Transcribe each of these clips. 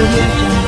Audio Jungle.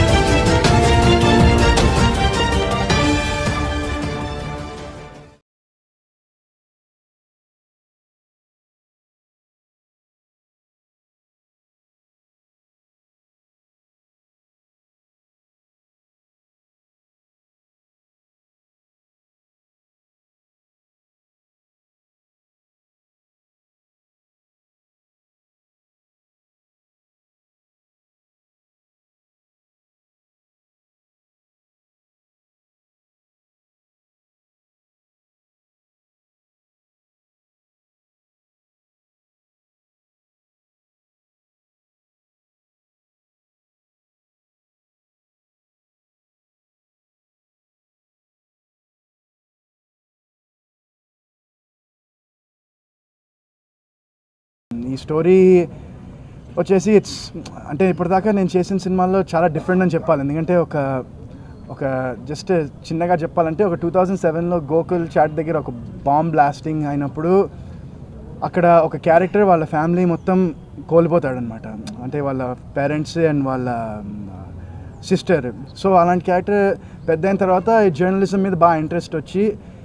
ఈ story వచ్చేసి అంటే ఇప్పటిదాకా నేను చేసిన సినిమాల్లో చాలా డిఫరెంట్ అని చెప్పాలి. ఎందుకంటే ఒక జస్ట్ చిన్నగా చెప్పాలంటే ఒక 2007లో గోకుల్ చాట్ దగ్గర ఒక బాంబ్ బ్లాస్టింగ్ అయినప్పుడు అక్కడ ఒక క్యారెక్టర్ వాళ్ళ ఫ్యామిలీ మొత్తం కోల్పోతాడనమాట. అంటే వాళ్ళ పేరెంట్స్ అండ్ వాళ్ళ సిస్టర్. సో అలాంటి క్యారెక్టర్ పెద్ద అయిన తర్వాత జర్నలిజం మీద బాగా ఇంట్రెస్ట్ వచ్చి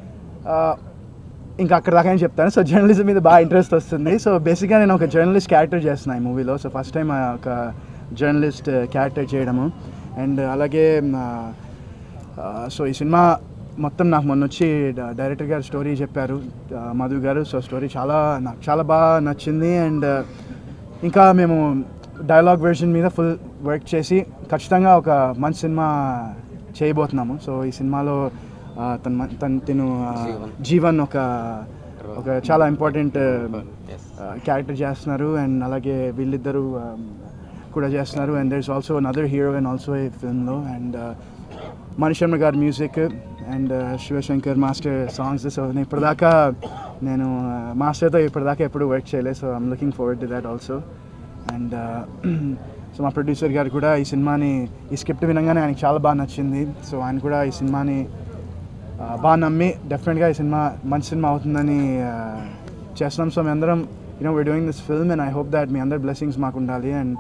ఇంకా అక్కడ దాకా చెప్తాను. సో జర్నలిజం మీద బాగా ఇంట్రెస్ట్ వస్తుంది. సో బేసిక్గా నేను ఒక జర్నలిస్ట్ క్యారెక్టర్ చేస్తున్నాను ఈ మూవీలో. సో ఫస్ట్ టైం ఒక జర్నలిస్ట్ క్యారెక్టర్ చేయడము. అండ్ అలాగే సో ఈ సినిమా మొత్తం నాకు మొన్న వచ్చి డైరెక్టర్ గారు స్టోరీ చెప్పారు, మధు గారు. సో స్టోరీ నాకు చాలా బాగా నచ్చింది. అండ్ ఇంకా మేము డైలాగ్ వెర్షన్ మీద ఫుల్ వర్క్ చేసి ఖచ్చితంగా ఒక మంచి సినిమా చేయబోతున్నాము. సో ఈ సినిమాలో తను జీవన్ ఒక చాలా ఇంపార్టెంట్ క్యారెక్టర్ చేస్తున్నారు. అండ్ అలాగే వీళ్ళిద్దరూ కూడా చేస్తున్నారు. And there is also another hero and also ఈ ఫిల్మ్లో. అండ్ మణిశర్మ గారి music and Shiva Shankar master songs. So ఇప్పటిదాకా నేను మాస్టర్తో ఎప్పుడు వర్క్ చేయలేదు. So I'm looking forward to that also. And so మా ప్రొడ్యూసర్ గారు కూడా ఈ స్క్రిప్ట్ వినగానే ఆయనకి చాలా బాగా నచ్చింది. సో ఆయన కూడా ఈ సినిమాని బాగా నమ్మి డెఫినెట్గా ఈ సినిమా మంచి సినిమా అవుతుందని చేస్తున్నాం. సో మేము అందరం we're doing this film and I hope that మీ అందరి బ్లెస్సింగ్స్ మాకు ఉండాలి. అండ్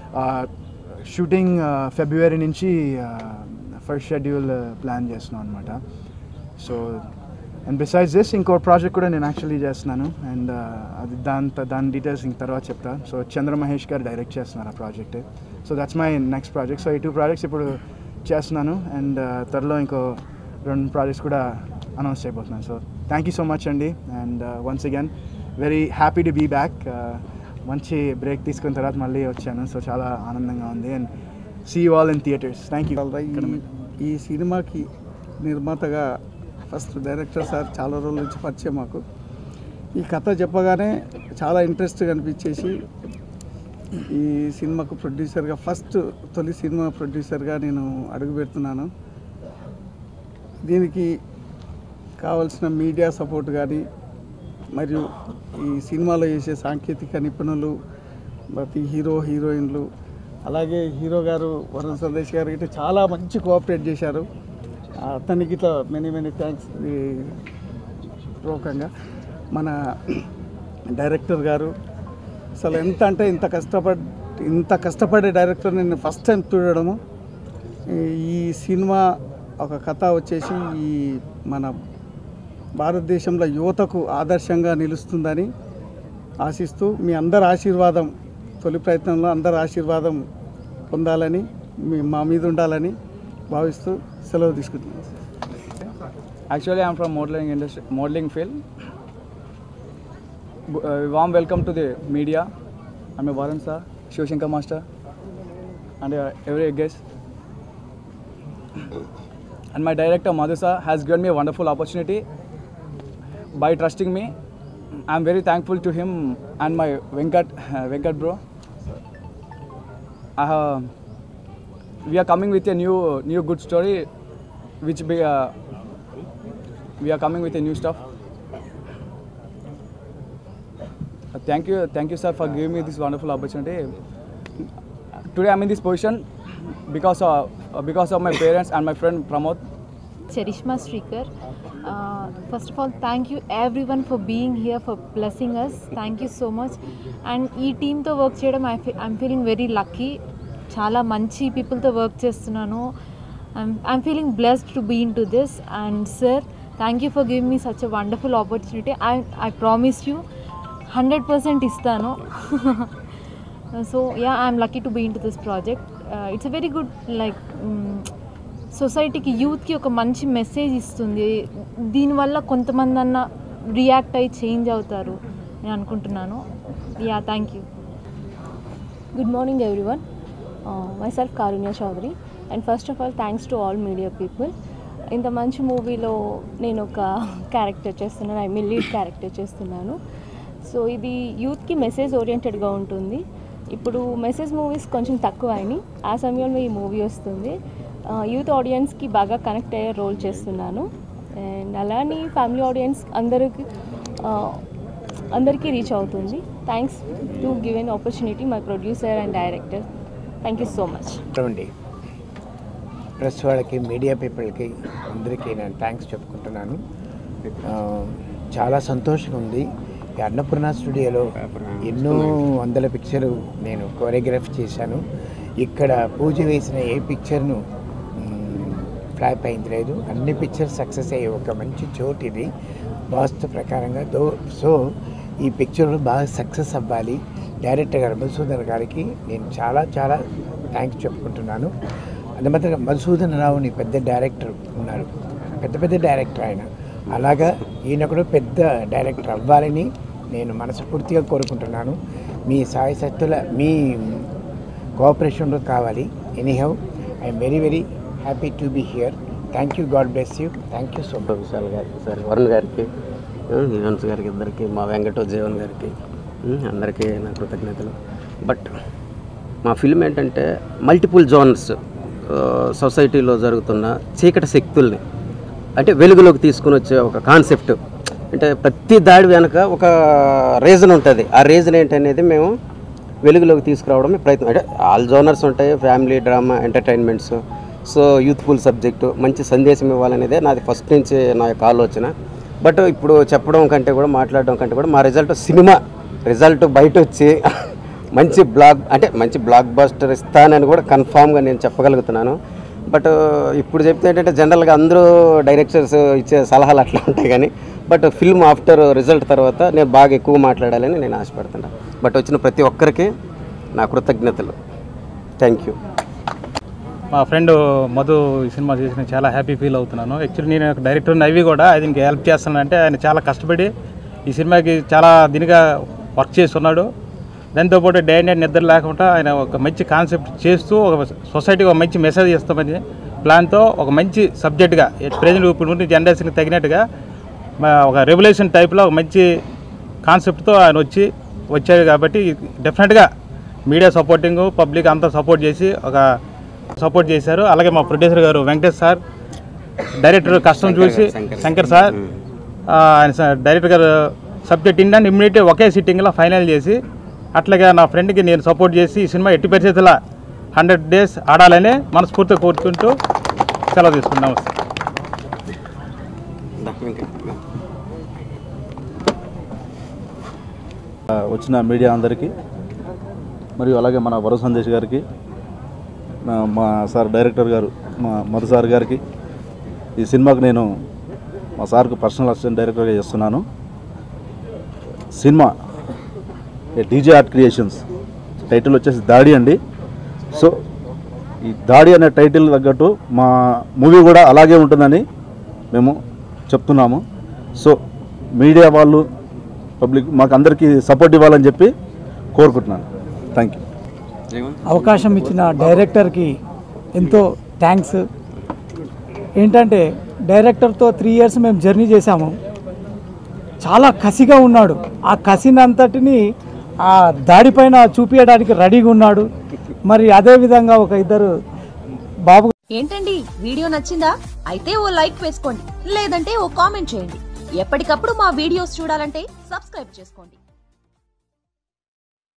షూటింగ్ ఫిబ్రవరి నుంచి ఫస్ట్ షెడ్యూల్ ప్లాన్ చేస్తున్నాం అనమాట. సో అండ్ బిసైడ్స్ దిస్ ఇంకో ప్రాజెక్ట్ కూడా నేను యాక్చువల్లీ చేస్తున్నాను. అండ్ అది దాని డీటెయిల్స్ ఇంక తర్వాత చెప్తా. సో చంద్ర మహేష్ గారు డైరెక్ట్ చేస్తున్నారు ఆ project. So that's my next project. So ఈ 2 ప్రాజెక్ట్స్ ఇప్పుడు చేస్తున్నాను. అండ్ త్వరలో ఇంకో 2 ప్రాజెక్ట్స్ కూడా అనౌన్స్ చేయబోతున్నాను. So thank you so much అండి. And once again very happy to be back. మంచి బ్రేక్ తీసుకున్న తర్వాత మళ్ళీ వచ్చాను. సో చాలా ఆనందంగా ఉంది. And see you all in theatres. Thank you. ఈ సినిమాకి నిర్మాతగా ఫస్ట్ డైరెక్టర్ సార్ చాలా రోజుల నుంచి పరిచయం మాకు. ఈ కథ చెప్పగానే చాలా ఇంట్రెస్ట్గా అనిపించేసి ఈ సినిమాకు ప్రొడ్యూసర్గా తొలి సినిమా ప్రొడ్యూసర్గా నేను అడుగు పెడుతున్నాను. దీనికి కావాల్సిన మీడియా సపోర్ట్ కానీ మరియు ఈ సినిమాలో చేసే సాంకేతిక నిపుణులు, ప్రతి హీరోయిన్లు, అలాగే హీరో గారు వరుణ్ సందేశ్ గారు ఇట్లా చాలా మంచి కోఆపరేట్ చేశారు. అతనికి ఇట్లా మెనీ థ్యాంక్స్. పూర్వకంగా మన డైరెక్టర్ గారు అసలు ఇంత కష్టపడే డైరెక్టర్ నేను ఫస్ట్ టైం చూడడము. ఈ సినిమా ఒక కథ వచ్చేసి ఈ మన భారతదేశంలో యువతకు ఆదర్శంగా నిలుస్తుందని ఆశిస్తూ మీ అందరి ఆశీర్వాదం, తొలి ప్రయత్నంలో అందరి ఆశీర్వాదం పొందాలని, మా మీద ఉండాలని భావిస్తూ సెలవు తీసుకుంటున్నాను. Actually, I am from modeling field. Warm welcome to the media. I am Varun sir, Shivashankar master, and every guest. And my director Madhu sir has given me a wonderful opportunity by trusting me. I am very thankful to him and my Venkat bro. We are coming with a new good story, which we are coming with a new stuff. Thank you sir for giving me this wonderful opportunity. Today I am in this position because of my parents and my friend Pramod. Charishma Srikar. First of all, thank you everyone for being here, for blessing us. Thank you so much. And ee team to work cheyadam I'm feeling very lucky. చాలా మంచి పీపుల్తో work చేస్తున్నాను. I'm feeling blessed to be into this. And sir, thank you for giving me such a wonderful opportunity. I promise you 100% ఇస్తాను. So yeah, I'm lucky to be into this project. It's a very good like సొసైటీకి, యూత్కి ఒక మంచి message ఇస్తుంది. దీనివల్ల కొంతమంది అన్న react అయ్యి చేంజ్ అవుతారు నేను అనుకుంటున్నాను. Yeah, thank you. Good morning everyone. Myself Karunya Chaudhary, and first of all thanks to all media people. ఇంత మంచి మూవీలో నేను ఒక క్యారెక్టర్ చేస్తున్నాను, ఐ మీన్ లీడ్ క్యారెక్టర్ చేస్తున్నాను. సో ఇది యూత్కి మెసేజ్ ఓరియంటెడ్గా ఉంటుంది. ఇప్పుడు మెసేజ్ మూవీస్ కొంచెం తక్కువ అయినాయి, ఆ సమయంలో ఈ మూవీ వస్తుంది. యూత్ ఆడియన్స్కి బాగా కనెక్ట్ అయ్యే రోల్ చేస్తున్నాను. అండ్ అలానే ఫ్యామిలీ ఆడియన్స్ అందరికీ రీచ్ అవుతుంది. Thanks to given opportunity my producer and director. Thank you so much. Press వాళ్ళకి, మీడియా పీపుల్కి అందరికీ నేను థ్యాంక్స్ చెప్పుకుంటున్నాను. చాలా సంతోషంగా ఉంది. ఈ అన్నపూర్ణ స్టూడియోలో ఎన్నో వందల పిక్చర్లు నేను కోరియోగ్రఫీ చేశాను. ఇక్కడ పూజ వేసిన ఏ పిక్చర్ను ఫ్లాప్ అయింది లేదు. అన్ని పిక్చర్స్ సక్సెస్ అయ్యే ఒక మంచి చోటు ఇది వాస్తు ప్రకారంగా. సో ఈ పిక్చర్ బాగా సక్సెస్ అవ్వాలి. డైరెక్టర్ గారు మధుసూదన్ గారికి నేను చాలా చాలా థ్యాంక్స్ చెప్పుకుంటున్నాను. అది మాత్రం మధుసూదన్ రావుని పెద్ద డైరెక్టర్ ఉన్నారు, పెద్ద డైరెక్టర్ ఆయన. అలాగా ఈయన కూడా పెద్ద డైరెక్టర్ అవ్వాలని నేను మనస్ఫూర్తిగా కోరుకుంటున్నాను. మీ సాయి శక్తుల మీ కోఆపరేషన్లో కావాలి. Anyhow I'm very very happy to be here. Thank you, god bless you. Thank you so much. Vishal గారికి, సార్ వరుణ్ గారికి, హీరోన్స్ గారికి ఇద్దరికి, మా వెంకటో జీవన్ గారికి అందరికీ నా కృతజ్ఞతలు. బట్ మా ఫిల్మ్ ఏంటంటే మల్టిపుల్ జోనర్స్, సొసైటీలో జరుగుతున్న చీకటి శక్తుల్ని అంటే వెలుగులోకి తీసుకుని వచ్చే ఒక కాన్సెప్ట్. అంటే ప్రతి దాడి వెనక ఒక రీజన్ ఉంటుంది. ఆ రీజన్ ఏంటనేది మేము వెలుగులోకి తీసుకురావడమే ప్రయత్నం. అంటే ఆల్ జోనర్స్ ఉంటాయి, family, drama, entertainments. So youthful subject, మంచి సందేశం ఇవ్వాలనేదే నాది ఫస్ట్ నుంచి నా యొక్క ఆలోచన. బట్ ఇప్పుడు చెప్పడం కంటే కూడా, మాట్లాడడం కంటే కూడా మా సినిమా రిజల్ట్ బయట వచ్చి మంచి బ్లాక్ బస్టర్ ఇస్తానని కూడా కన్ఫామ్గా నేను చెప్పగలుగుతున్నాను. బట్ ఇప్పుడు చెప్తే ఏంటంటే జనరల్గా అందరూ డైరెక్టర్స్ ఇచ్చే సలహాలు అట్లా ఉంటాయి, కానీ బట్ ఫిల్మ్ ఆఫ్టర్ రిజల్ట్ తర్వాత నేను బాగా ఎక్కువ మాట్లాడాలని నేను ఆశపడుతున్నాను. బట్ వచ్చిన ప్రతి ఒక్కరికి నా కృతజ్ఞతలు. Thank you. మా ఫ్రెండ్ మధు ఈ సినిమా చేసిన చాలా హ్యాపీ ఫీల్ అవుతున్నాను. యాక్చువల్లీ నేను డైరెక్టర్ అవి కూడా ఆయనకి హెల్ప్ చేస్తున్నానంటే ఆయన చాలా కష్టపడి ఈ సినిమాకి చాలా దీనిగా వర్క్ చేస్తున్నాడు. దాంతోపాటు డే అండ్ నైట్ నిద్ర లేకుండా ఆయన ఒక మంచి కాన్సెప్ట్ చేస్తూ ఒక సొసైటీకి ఒక మంచి మెసేజ్ ఇస్తామని ప్లాన్తో ఒక మంచి సబ్జెక్ట్గా ప్రజెంట్ ఇప్పుడు జనరేషన్కి తగినట్టుగా ఒక రెవల్యూషన్ టైప్లో ఒక మంచి కాన్సెప్ట్తో ఆయన వచ్చాడు. కాబట్టి డెఫినెట్గా మీడియా సపోర్టింగ్, పబ్లిక్ అంతా సపోర్ట్ చేశారు. అలాగే మా ప్రొడ్యూసర్ గారు వెంకటేష్ సార్, డైరెక్టర్ కష్టం చూసి శంకర్ సార్, ఆయన డైరెక్టర్ గారు సబ్జెక్ట్ ఇండియన్ ఇమ్మీడియట్గా ఒకే సిట్టింగ్లో ఫైనల్ చేసి, అట్లాగే నా ఫ్రెండ్కి నేను సపోర్ట్ చేసి ఈ సినిమా ఎట్టి పరిస్థితుల్లో 100 days ఆడాలని మనస్ఫూర్తిగా కోరుకుంటూ సెలవు తీసుకున్నాము. వచ్చిన మీడియా అందరికీ, మరియు అలాగే మన వర సందేశ్ గారికి, మా సార్ డైరెక్టర్ గారు మా మధు సార్ గారికి, ఈ సినిమాకు నేను మా సార్కు పర్సనల్ అసిస్టెంట్ డైరెక్టర్గా చేస్తున్నాను. సినిమా డీజే ఆర్ట్ క్రియేషన్స్, టైటిల్ వచ్చేసి దాడి అండి. సో ఈ దాడి అనే టైటిల్ తగ్గట్టు మా మూవీ కూడా అలాగే ఉంటుందని మేము చెప్తున్నాము. సో మీడియా వాళ్ళు, పబ్లిక్ మాకు అందరికీ సపోర్ట్ ఇవ్వాలని చెప్పి కోరుకుంటున్నాను. Thank you. అవకాశం ఇచ్చిన డైరెక్టర్కి ఎంతో థ్యాంక్స్. ఏంటంటే డైరెక్టర్తో 3 years మేము జర్నీ చేశాము. చాలా కసిగా ఉన్నాడు. ఆ కసినంతటిని ఆ దాడిపైన చూపించడానికి రెడీగా ఉన్నాడు. మరి అదేవిధంగా ఒక ఇద్దరు బాబు. ఏంటండి, వీడియో నచ్చిందా? అయితే ఓ లైక్ వేసుకోండి, లేదంటే ఓ కామెంట్ చేయండి. ఎప్పటికప్పుడు మా వీడియోస్ చూడాలంటే సబ్స్క్రైబ్ చేసుకోండి.